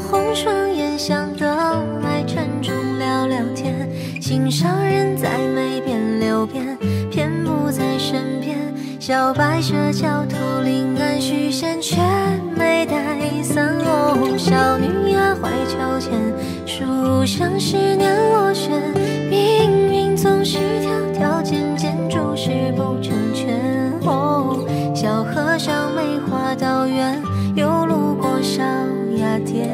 红双眼，想得来晨钟聊聊天。心上人在眉边流边，偏不在身边。小白蛇桥头临安许仙，却没带伞。哦，小女丫怀秋千，书香10年落选。命运总是条条渐渐，诸事不成全。哦，小和尚梅花道远，又路过少雅殿。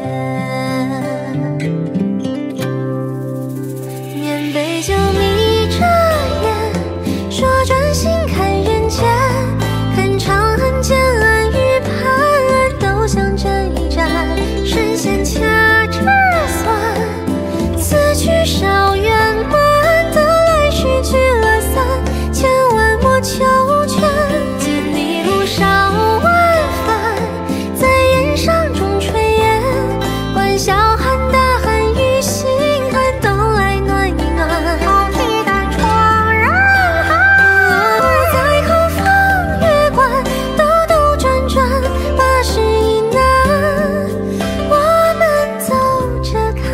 念杯酒眯着眼，说专心看人间。看长安渐暗与潘安，都想沾一沾。神仙掐指算，此去少圆满。得来时聚了散，千万莫求全。见你路上晚帆，在檐上中炊烟。管小寒大寒与心寒，都来暖一暖。好提单窗人寒，在后方月关，兜兜转转，80一难，我们走着看。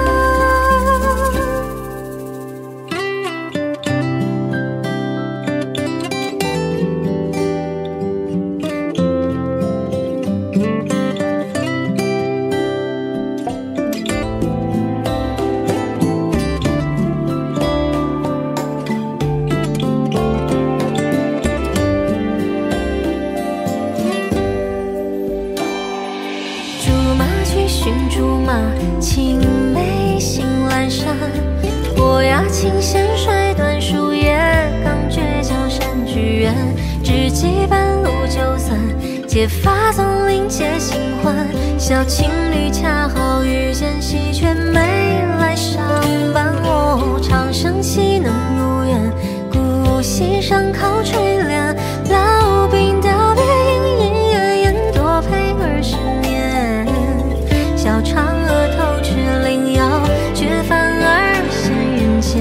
竹马去寻竹马，青梅醒阑珊。伯牙琴弦摔断树叶，刚倔强山居远。知己半路就散，结发总领结新欢。小情侣恰好遇见，喜鹊没来上班。哦，长生岂能如愿，古稀上靠垂帘。老兵道别，莺莺燕燕，多陪20年。小嫦娥偷吃灵药，却反而陷人间。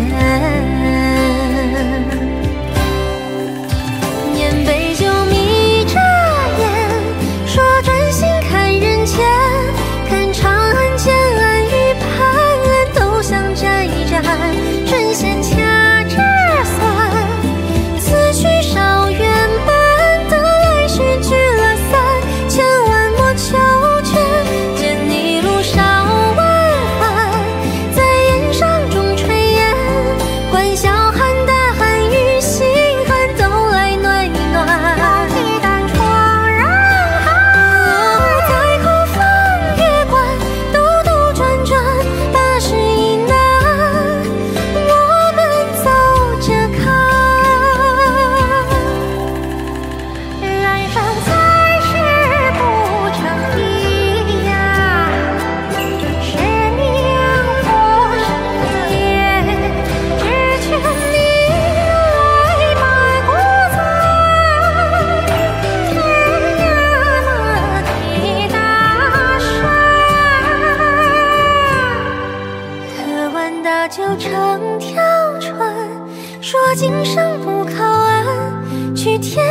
念杯酒眯着眼，说专心看人间。看长安渐暗与潘安，都想沾一沾。神仙掐指算，此去少圆满。得来时聚了散，千万莫求全。见你路上晚帆，在檐上中炊烟。管小寒大寒与心寒，都来暖一暖。好提单窗人寒，在后方月关，兜兜转转，80一难，我们走着看。人生在世不成一呀，是命不是劫，只劝你来拜古参，天涯何提大山。喝完大酒成条船，说今生不靠岸，去天